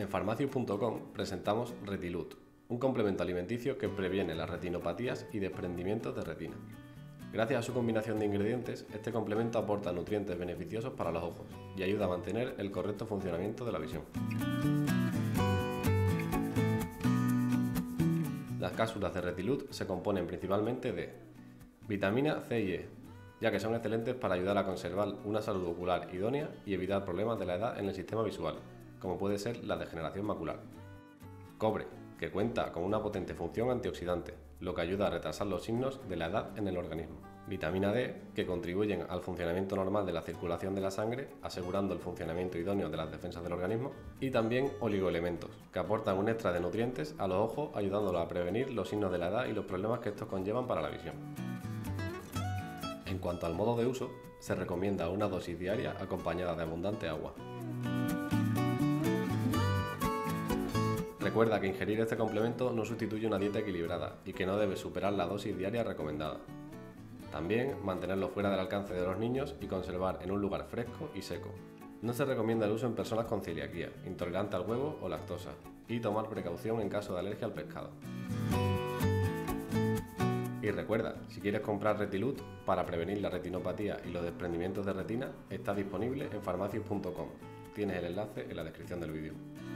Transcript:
En Farmacius.com presentamos Retilut, un complemento alimenticio que previene las retinopatías y desprendimientos de retina. Gracias a su combinación de ingredientes, este complemento aporta nutrientes beneficiosos para los ojos y ayuda a mantener el correcto funcionamiento de la visión. Las cápsulas de Retilut se componen principalmente de vitamina C y E, ya que son excelentes para ayudar a conservar una salud ocular idónea y evitar problemas de la edad en el sistema visual, como puede ser la degeneración macular. Cobre, que cuenta con una potente función antioxidante, lo que ayuda a retrasar los signos de la edad en el organismo. Vitamina D, que contribuyen al funcionamiento normal de la circulación de la sangre, asegurando el funcionamiento idóneo de las defensas del organismo. Y también oligoelementos, que aportan un extra de nutrientes a los ojos, ayudándolos a prevenir los signos de la edad y los problemas que estos conllevan para la visión. En cuanto al modo de uso, se recomienda una dosis diaria acompañada de abundante agua. Recuerda que ingerir este complemento no sustituye una dieta equilibrada y que no debe superar la dosis diaria recomendada. También mantenerlo fuera del alcance de los niños y conservar en un lugar fresco y seco. No se recomienda el uso en personas con celiaquía, intolerante al huevo o lactosa, y tomar precaución en caso de alergia al pescado. Y recuerda, si quieres comprar Retilut para prevenir la retinopatía y los desprendimientos de retina, está disponible en Farmacius.com. Tienes el enlace en la descripción del vídeo.